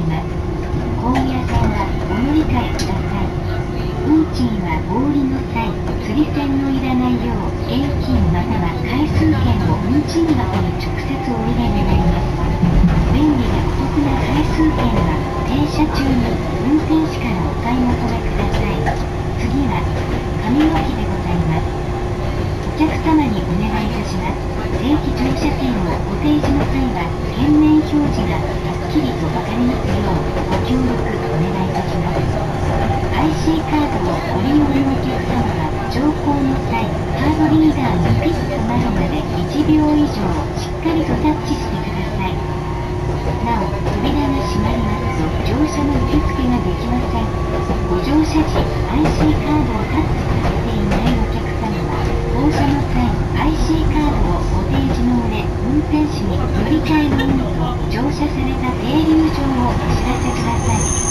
ます。高野線はお乗り換えください。運賃はお降りの際、釣り銭のいらないよう、現金または回数券を運賃箱に直接お入れ願います。便利でお得な回数券は、停車中に運転士からお買い求めください。次は、上脇でございます。お客様にお願いいたします。定期乗車券をご提示の際は、券面表示がはっきりと分かりますよう、ご協力お願いいたします。IC カードをご利用のお客様は、乗降の際、カードリーダーにピッとなるまで1秒以上しっかりとタッチしてください。なお、扉が閉まりますと乗車の受付ができません。ご乗車時、IC カードをタッチされていないお客様は、降車の際、IC カードをご提示の上、運転士に乗り換えの有無と乗車された停留場をお知らせください。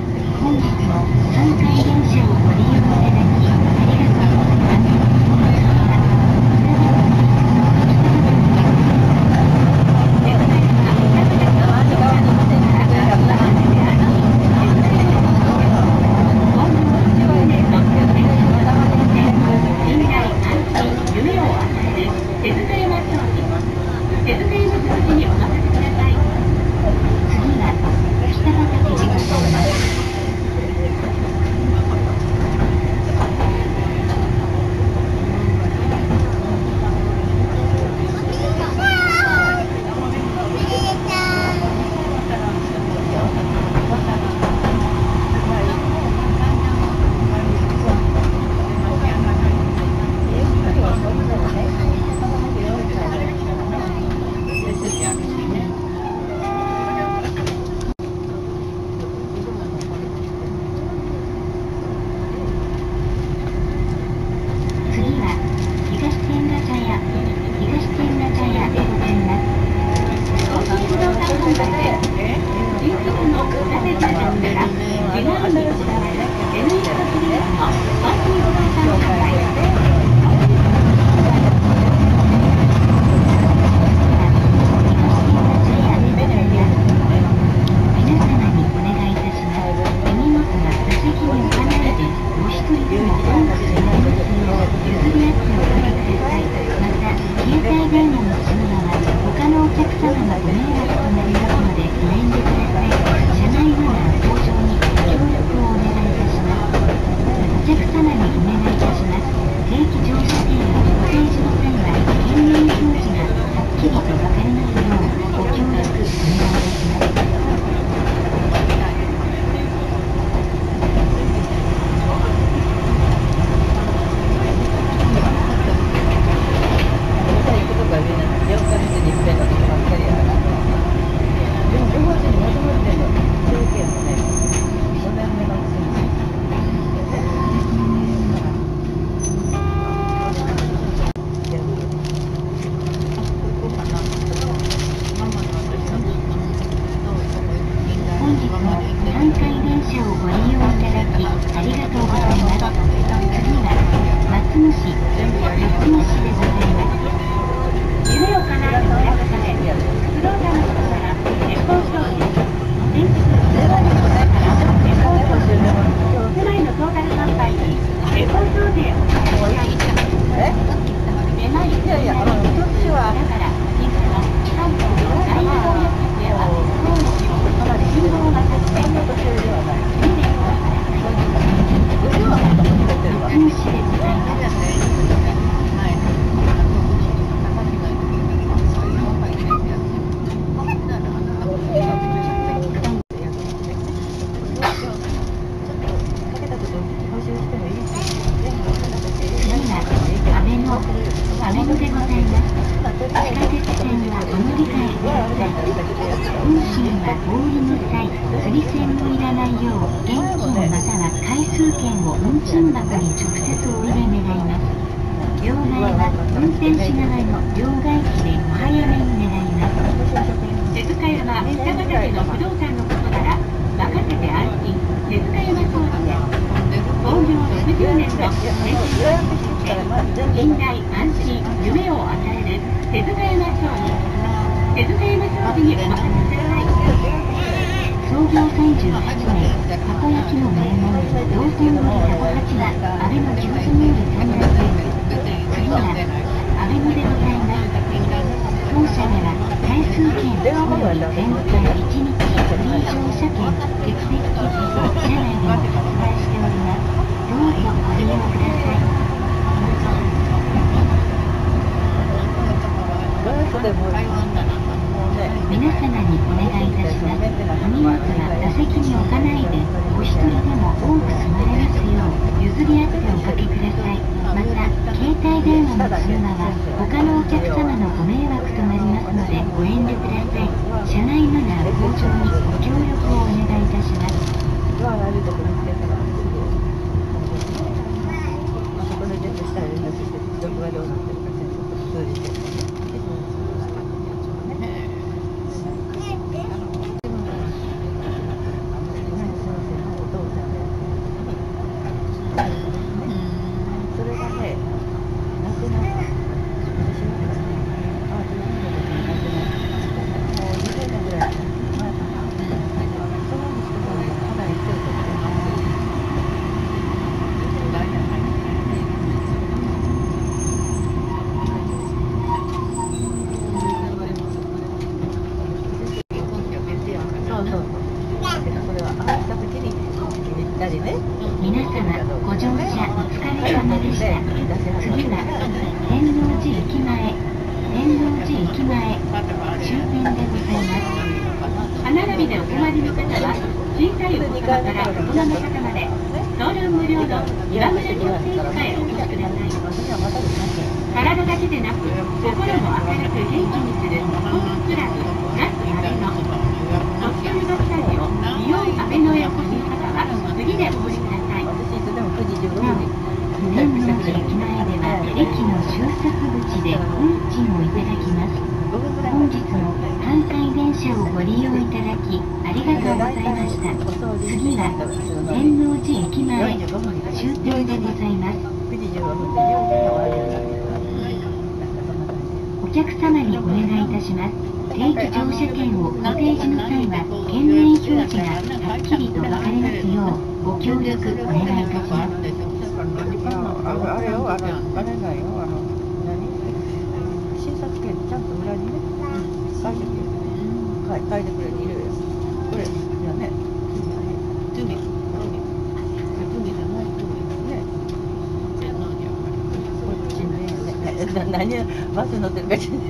お阿部野でございます。地下鉄線はお乗り換えください。運賃はお降りの際、釣り銭のいらないよう、現金または回数券を運賃箱に直接お入れ願います。両替は運転士側の両替機でお早めに願います。手塚山北畑の不動産のことなら任せて安心。手塚山商事です。創業60年の経験を通じて信頼安心夢を与える手塚山商事。手塚山商事にお任せください。創業38年、たこ焼きの名門道頓堀たこ八は阿部野牛スムール3代目。次は阿部野でございます。当社では回数券および全館1日フリー乗車券血液キットを車内でも発売しております。どうぞご利用ください。皆様にお願いいたします。お荷物は座席に置かないで、お一人でも多く座れますよう譲り合っておかけください。また、携帯電話の通話は他のお客様のご迷惑となりますのでご遠慮ください。車内マナー向上にご協力をお願いいたします。皆様ご乗車お疲れ様でした。次は天王寺駅前終点でございます。歯並びでお困りの方は小さいお子様から大人の方まで送料無料の岩村行政歯科へお越しください。体だけでなく心も明るく元気にするスポーツクラブナス阿部野おすすめマッサージを美容阿部野へお越しの方は次でお降りください。天王寺駅前では駅の終着口で運賃をいただきます。本日も阪堺電車をご利用いただきありがとうございました。次は天王寺駅前終点でございます。お客様にお願いいたします。定期乗車券をご提示の際は券面表示がはっきりと分かれますようご協力お願いいたします。 あれよ、あれないよ、診察券ちゃんと裏にね、書いてくれる、書いてくれる、いるよ。これ、じゃね、海じゃないこっちね、何バス乗ってるかしらね。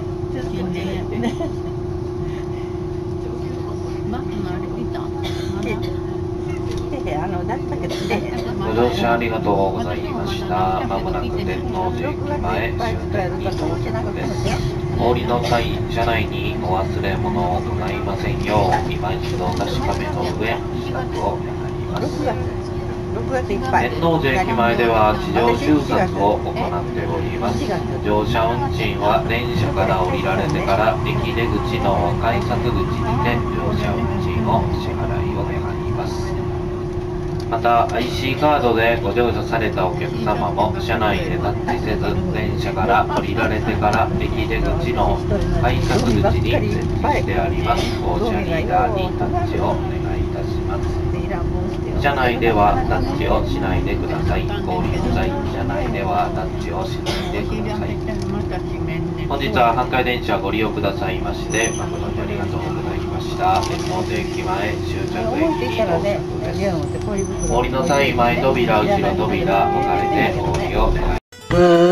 バスのあれ見た？ ご乗車ありがとうございました。まもなく天王寺駅前終点に到着です。お降りの際、車内にお忘れ物をございませんよう、今一度確かめの上、支度を願います。天王寺駅前では地上収札を行っております。乗車運賃は電車から降りられてから駅出口の改札口にて乗車運賃を支払いを願います。また IC カードでご乗車されたお客様も車内でタッチせず電車から降りられてから駅出口の改札口に設置してあります降車リーダーにタッチをお願いいたします。車内ではタッチをしないでください。合流の際、車内ではタッチをしないでください。本日は阪堺電車ご利用くださいまして誠にありがとうございました。天王寺駅前終着駅に到着です。お降りの際、前扉、後ろ扉、分かれてお降りをお願いします。